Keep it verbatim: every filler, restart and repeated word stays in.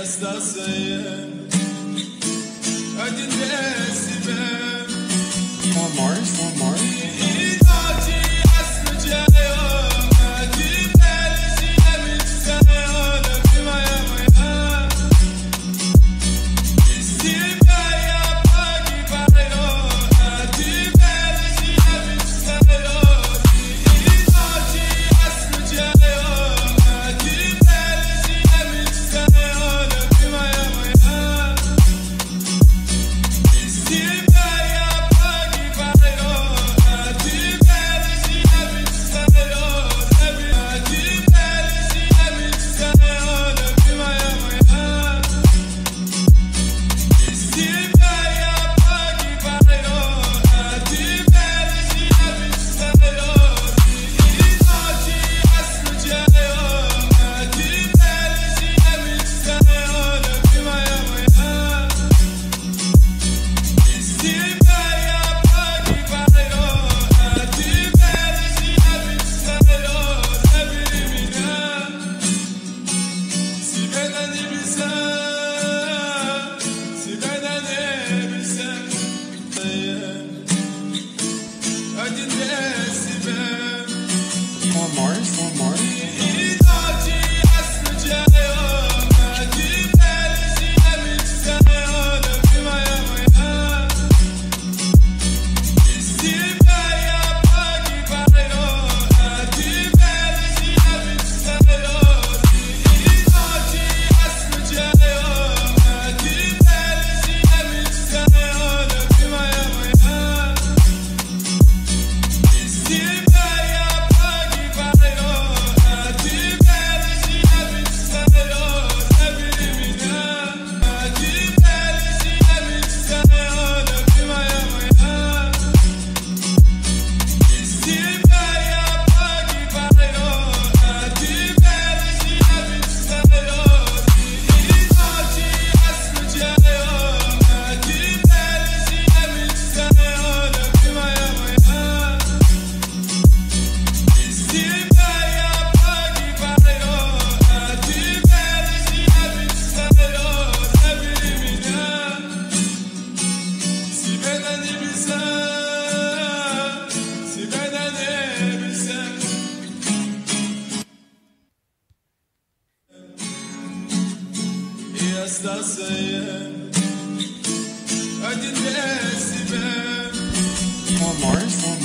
esta senha a de desce bem Paul Morris, Paul Morris. e noite essa de a de pele de a me senha da prima amanhã e se vai a pague vai a de pele de a me senha e noite essa de a de pele de a me senha da prima amanhã e se vai a pague vai a de pele de a me senha a de pele de a me senha da prima amanhã e se vai a pague vai a de pele de a me senha e noite essa de a de pele de a me senha da prima amanhã e se vai a pague vai a de pele de a me senha deve me dar se vai dar de missão se vai dar de missão a de desce bem Paul Morris, Paul Morris. e noite essa de a de pele de a me senha da prima amanhã e se vai a pague vai a de pele de a me senha e noite essa de a de pele de a me senha da prima amanhã e se vai a pague vai a de pele de a me senha deve me dar a de pele de a me senha da prima amanhã e se vai a pague vai a de pele de a me senha e noite essa de a de pele de a me senha da prima amanhã e se vai a pague vai a de pele de a me senha deve me dar se vai dar de missão se vai dar de missão e esta senha a de desce bem Paul Morris, Paul